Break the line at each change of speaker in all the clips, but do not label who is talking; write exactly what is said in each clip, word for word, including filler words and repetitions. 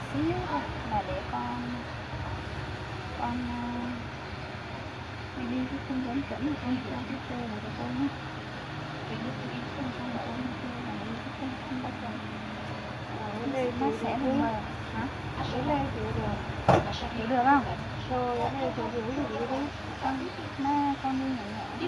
xíu thôi là để con con uh, đi cái không giống chuẩn của con cho cái cơ này cho con nhé. Nó sẽ mờ hả?
Cái này thì được.
Hiểu được không?
Rồi cái này thì hiểu được đi.
Con nó con đi nhỏ nhỏ.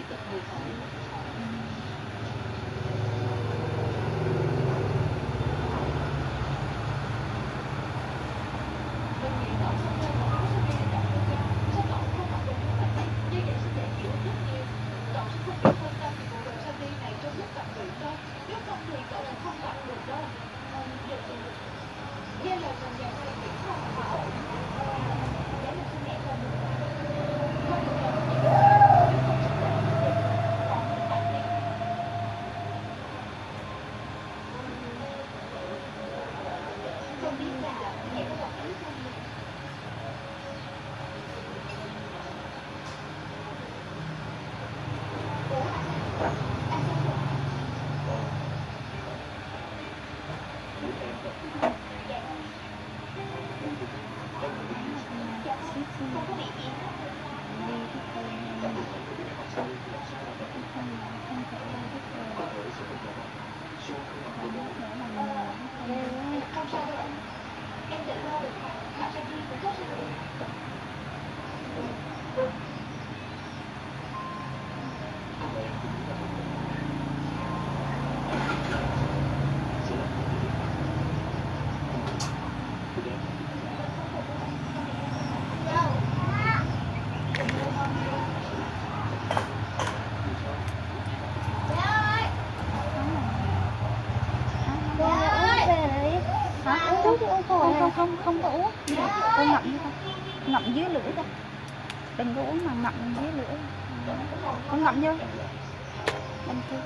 Không không không không có uống, con ngậm như thôi, ngậm dưới lưỡi thôi, đừng có uống mà ngậm dưới lưỡi, con ngậm vô, bên kia,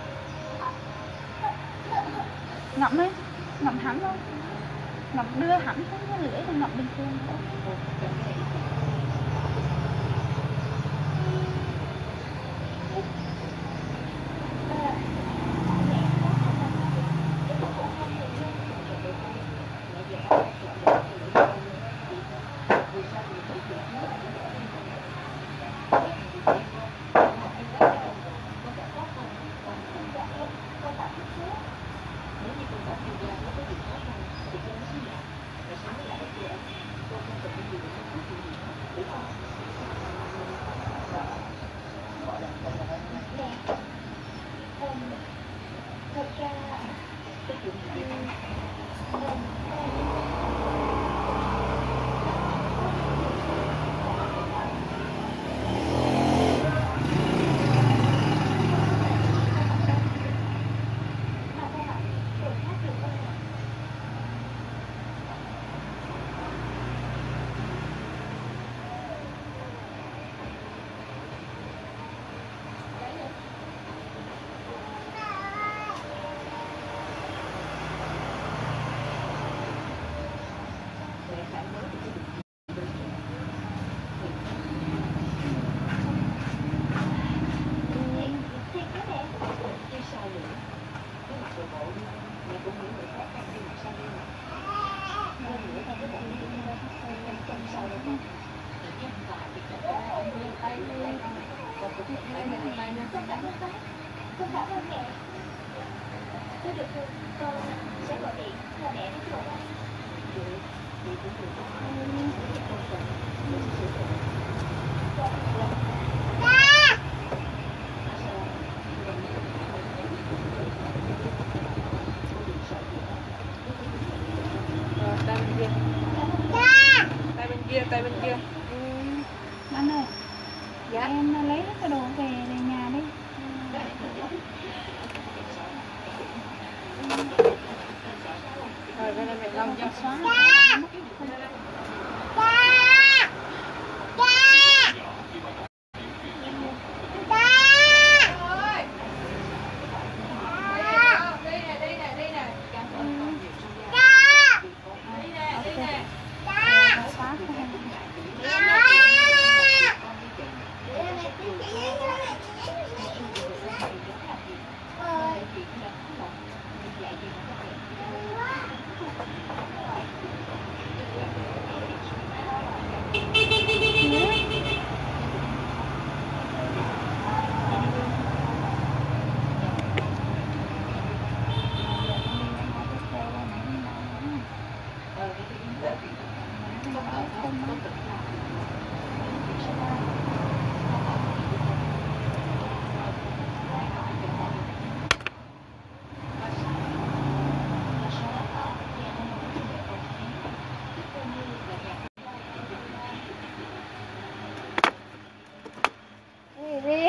ngậm đi, ngậm hẳn thôi, ngậm đưa hẳn xuống cái lưỡi rồi ngậm bình thường.
Con cảm ơn mẹ. Tôi được rồi, con sẽ gọi điện cho mẹ đến chỗ này.
Tay bên kia. Tay bên kia, tay bên kia.
Anh ơi,
Dạ.
em lấy cái đồ về về nhà đi.
Rồi đây là mẹ Long cho xóa.
không má. Đi.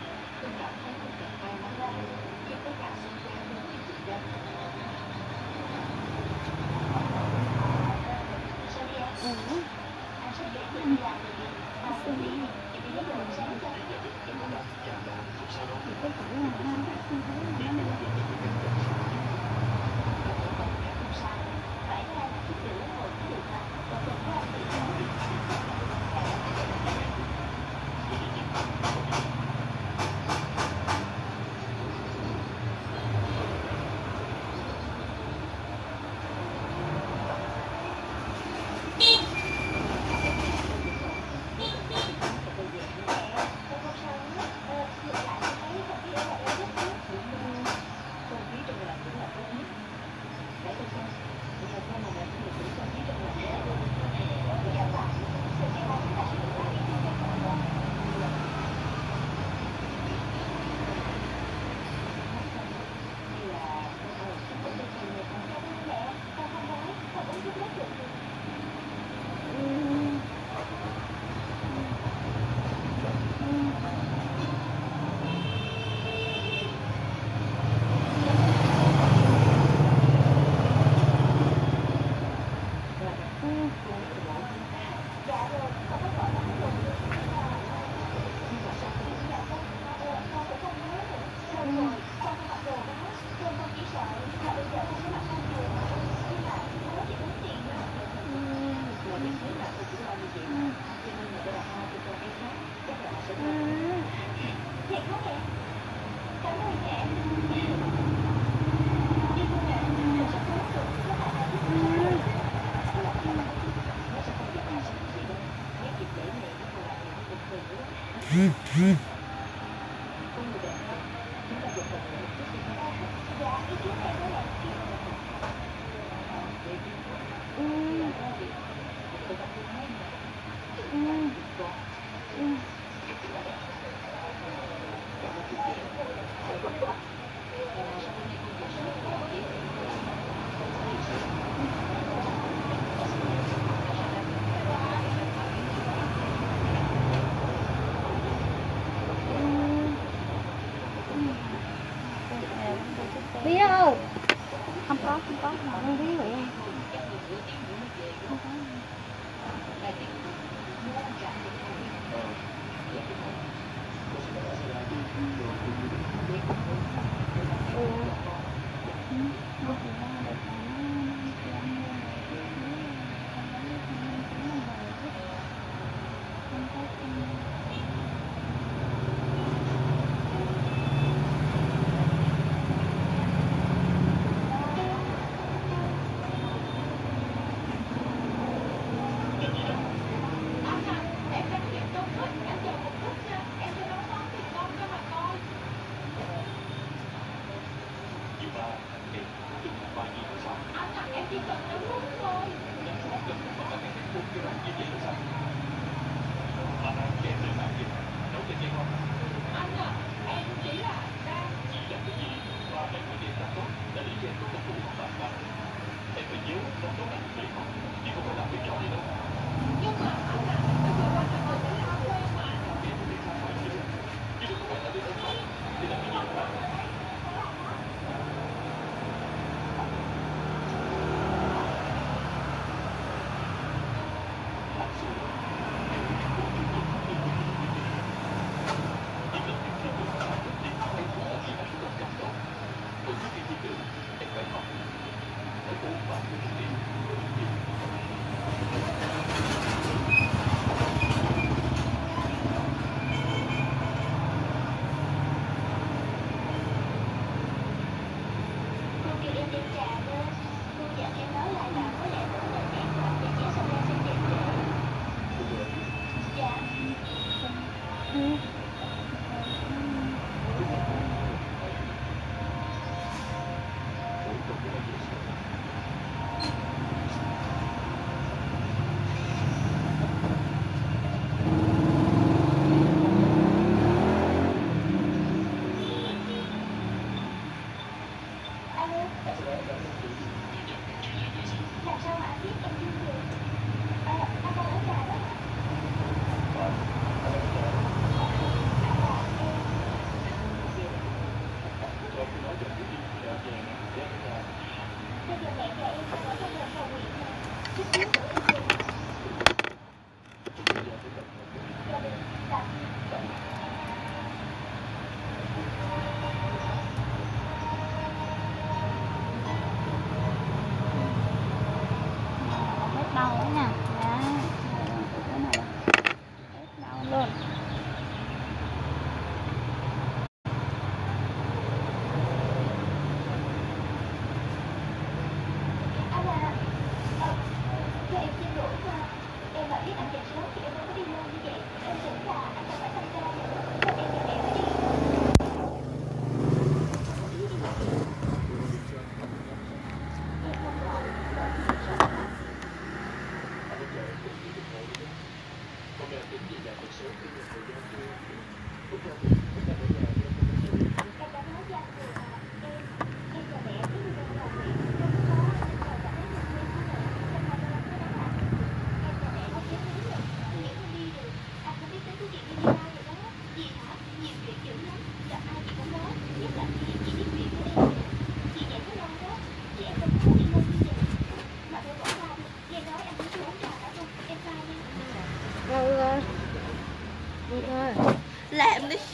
Biết không? Không có, không có, không biết vậy em. Không có. Ừ. Ừ. Hết đau nữa nha. Đấy. Cái này là hết đau luôn.
Anh à, ờ, cho em xin lỗi nha. Em mà biết anh dậy sớm thì em đâu có đi luôn như vậy. Em tưởng là anh còn phải tăng ca nữa. Cho em cho em phải đi.
Rồi rồi. Rồi.
Làm đi.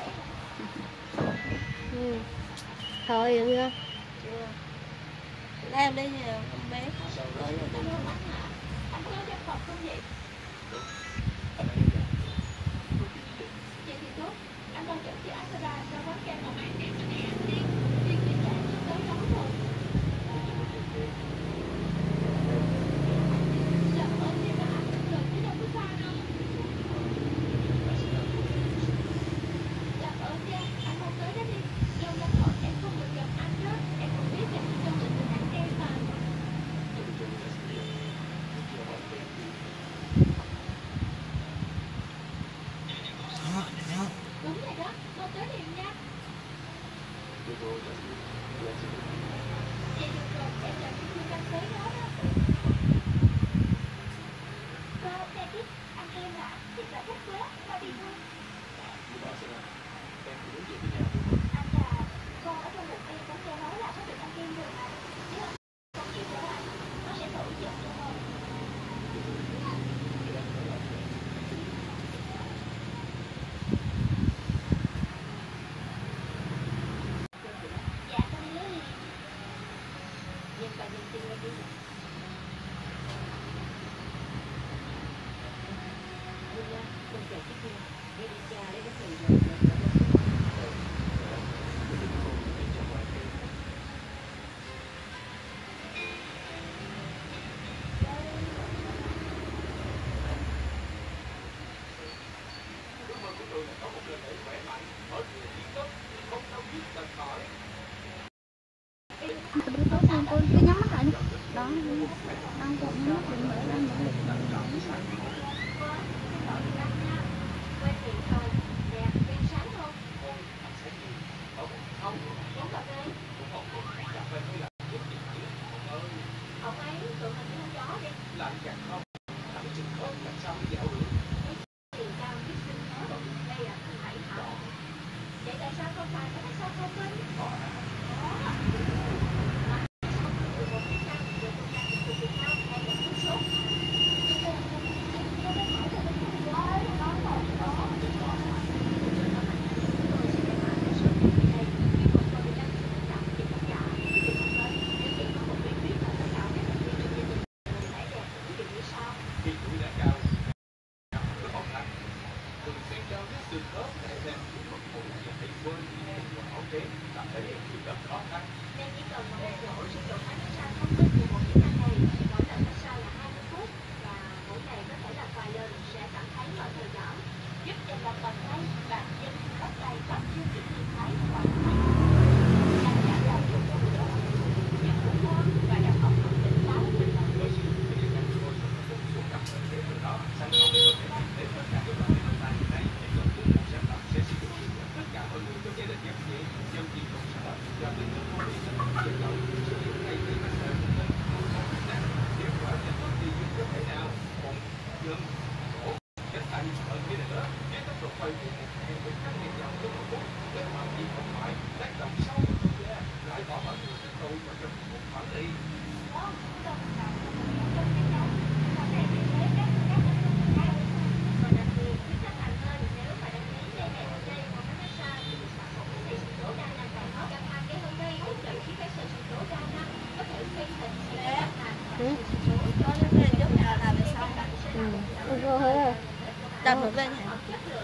Ừ. Thôi vậy nha.
Làm đi nhiều con bé.
Đúng rồi đó, mau tới liền nha. Vậy được rồi, em là cái chuyên văn tới đó đó. Cô, em biết, anh em là thì là thích quá, mà đi thôi. Anh là, con ở trong bụng em cũng nghe nói là có được anh em rồi mà. Chứ không chịu của anh, nó sẽ nổi giận cho con. Dạ con đi. Nhưng bà nhìn tin lên đi. Đúng nha, con chạy tiếp đi. Đi đi cha lấy cái gì rồi.
Tốt hơn cô cứ nhắm mắt lại đi. Đó. Đang còn nhắm mắt đừng mở ra mở lực.
Quen điện thoại, nè, đèn sáng không? Uống cà phê. Ông ấy tụi mình đi con chó đi. Tiền cao biết sinh hết. Đây là Hải Thảo. Vậy tại sao không phải có sao thông minh? Có. Một cái trang của công trang của Việt Nam hay là thuốc sốt. Hãy
Ừ. Ừ. Ừ.
Đặt một bên hả?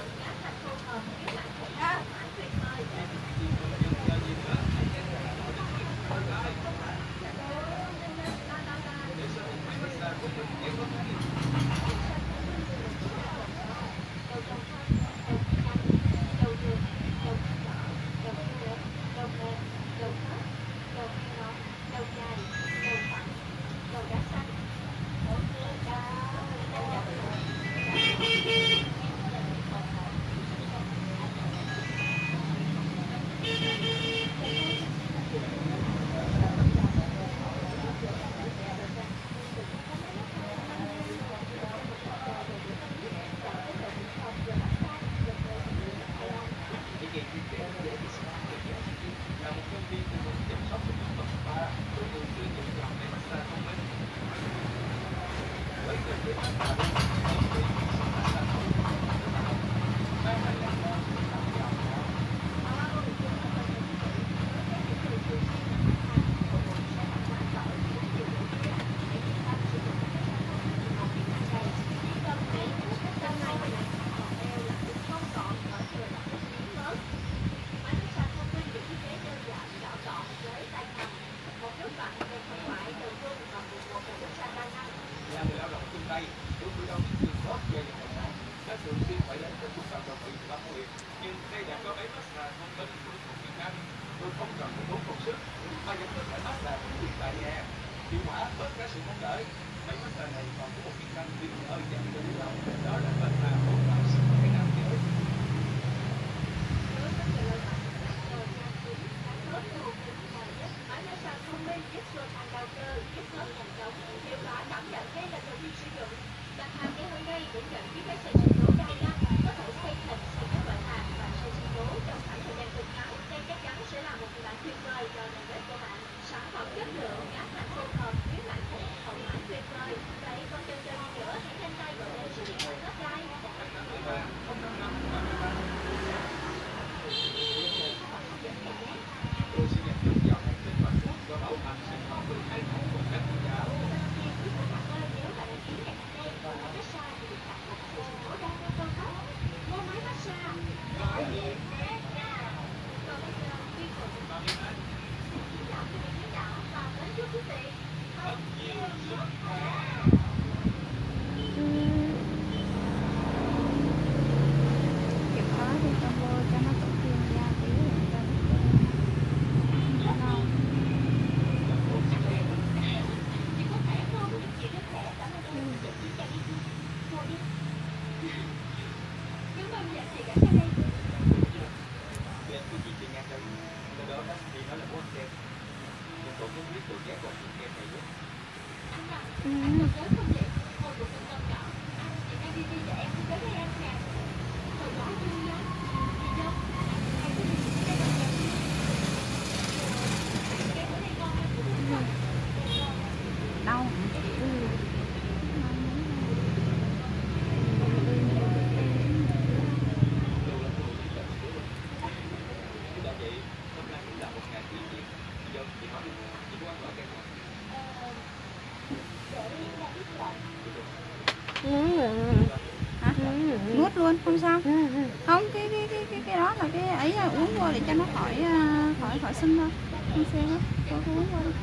Nuốt luôn không sao. Không, cái cái cái cái, cái đó là cái ấy là uống vô để cho nó khỏi khỏi khỏi sưng thôi. Không sao hết. Cô uống vô đi.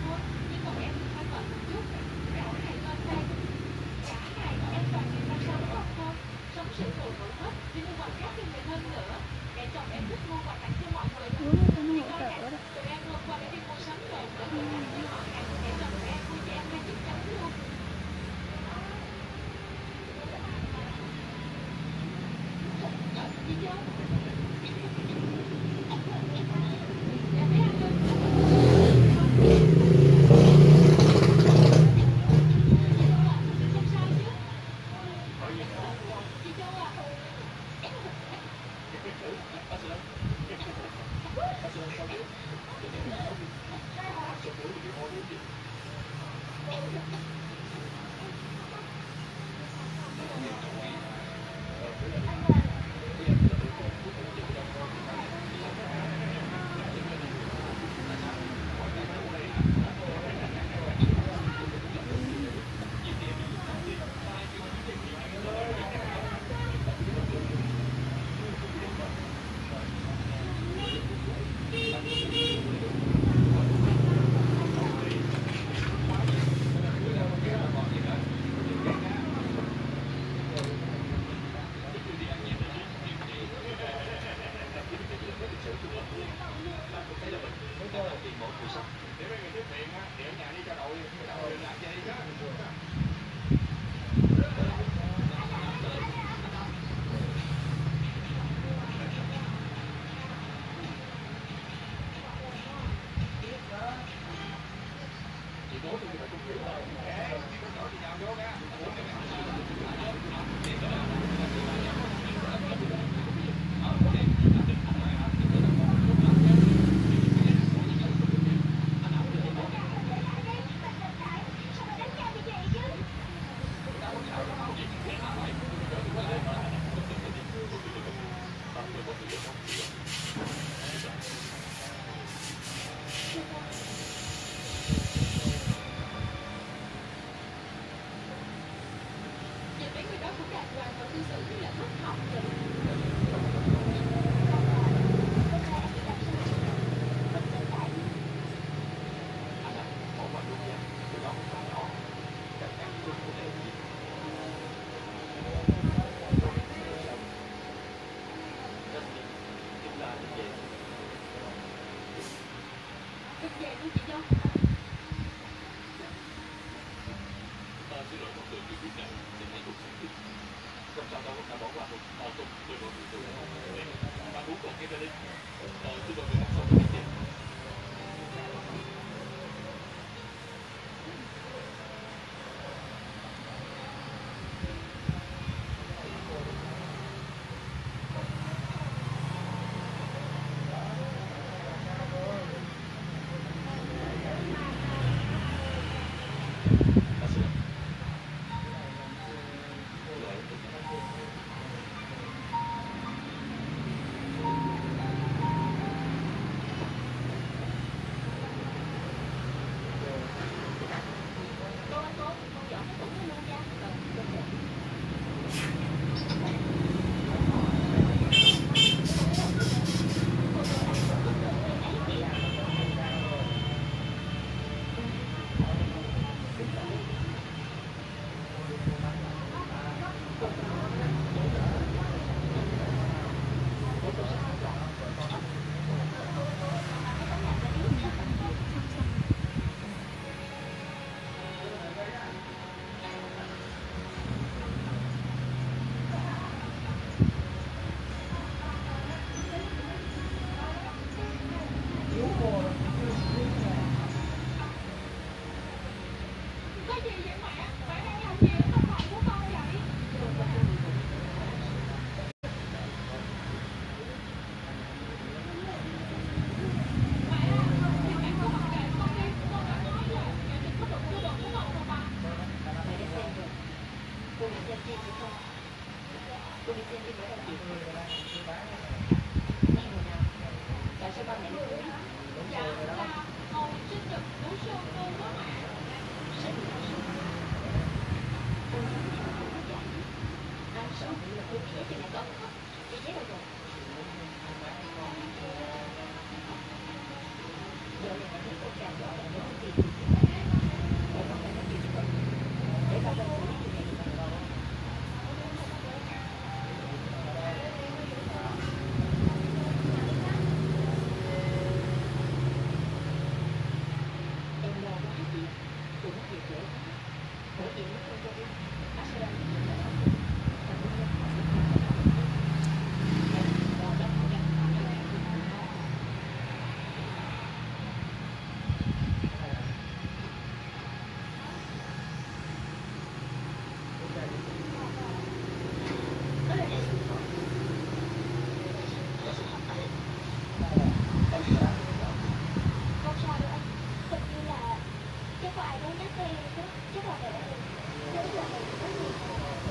Chắc là vậy. Chắc là vậy.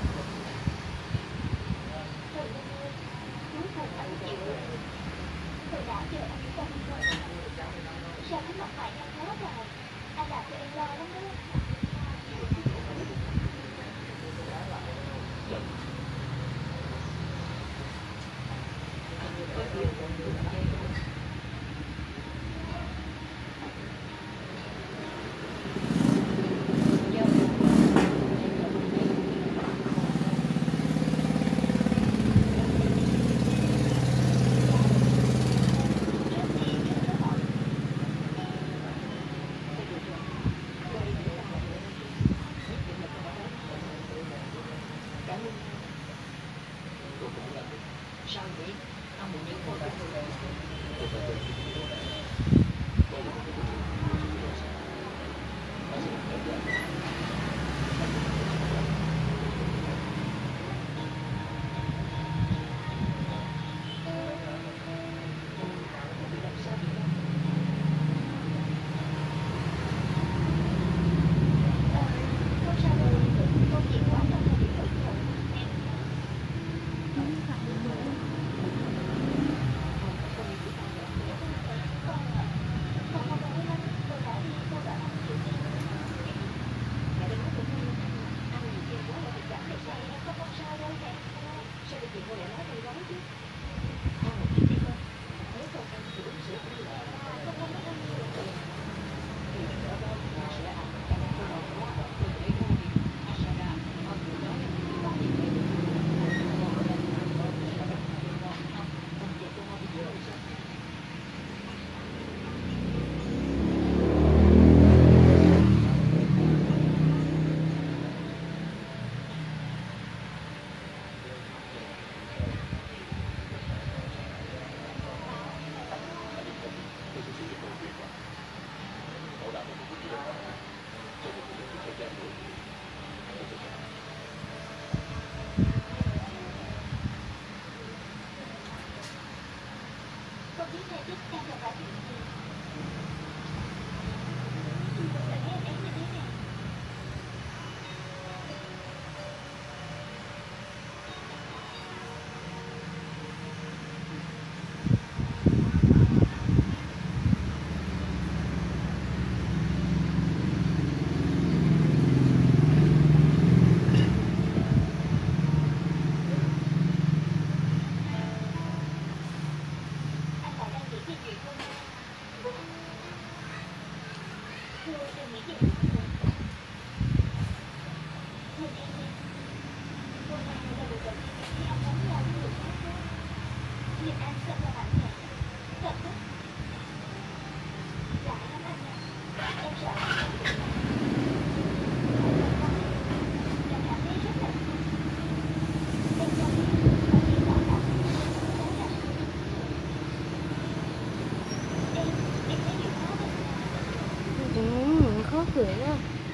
thử nhá.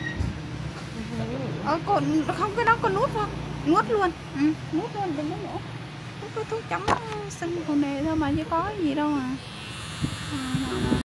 Ờ, còn không, cái đó con nuốt thôi, nuốt luôn, ừ, nuốt luôn, đừng có nữa. Thuốc, thuốc chấm sưng phù nề thôi mà chứ có gì đâu mà. À,